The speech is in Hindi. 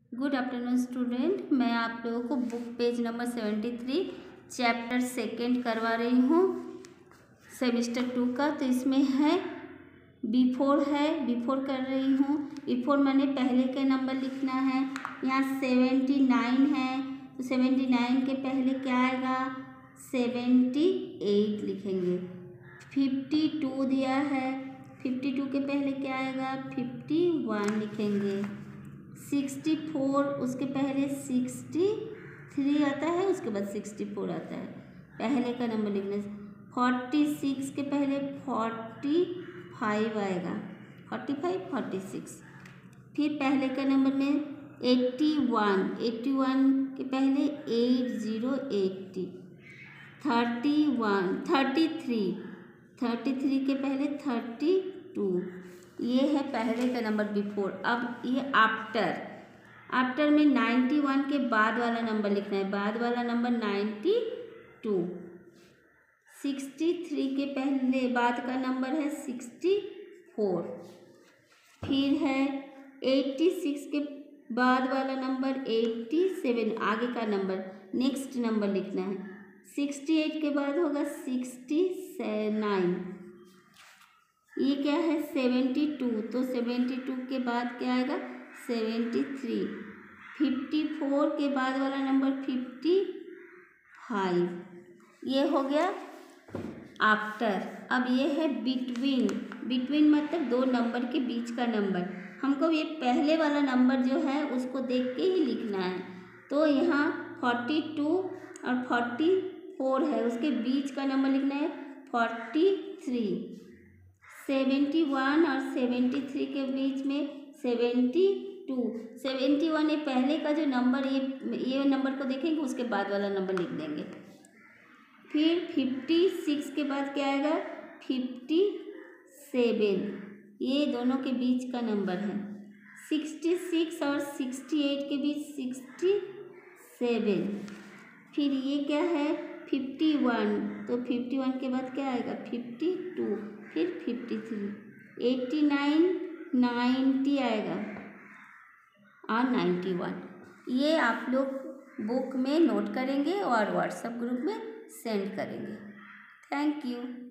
गुड आफ्टरनून स्टूडेंट, मैं आप लोगों को book page number 73 chapter second करवा रही हूँ सेमिस्टर 2 का। तो इसमें है बिफोर कर रही हूँ। बिफोर मैंने पहले के नंबर लिखना है। यहाँ 79 है तो 79 के पहले क्या आएगा, 78 लिखेंगे। 52 दिया है, 52 के पहले क्या आएगा, 51 लिखेंगे। 64 उसके पहले 63 आता है, उसके बाद 64 आता है, पहले का नंबर लिखने से। 46 के पहले 45 आएगा, 45 46। फिर पहले का नंबर में 81 के पहले 80 33 के पहले 32। ये है पहले का नंबर बिफोर। अब ये आफ्टर में 91 के बाद वाला नंबर लिखना है, बाद वाला नंबर 92। 63 के पहले बाद का नंबर है 64। फिर है 86 के बाद वाला नंबर 87, आगे का नंबर नेक्स्ट नंबर लिखना है। 68 के बाद होगा 69। ये क्या है 72, तो 72 के बाद क्या आएगा 73। 54 के बाद वाला नंबर 55। ये हो गया आफ्टर। अब ये है बिटवीन मतलब दो नंबर के बीच का नंबर। हमको ये पहले वाला नंबर जो है उसको देख के ही लिखना है। तो यहाँ 42 और 44 है, उसके बीच का नंबर लिखना है 43। 71 और 73 के बीच में 72। 71 ये पहले का जो नंबर, ये नंबर को देखेंगे, उसके बाद वाला नंबर लिख देंगे। फिर 56 के बाद क्या आएगा 57, ये दोनों के बीच का नंबर है। 66 और 68 के बीच 67। फिर ये क्या है 51, तो 51 के बाद क्या आएगा 52, फिर 53, 89 90 आएगा और 91। ये आप लोग बुक में नोट करेंगे और व्हाट्सएप ग्रुप में सेंड करेंगे। Thank you.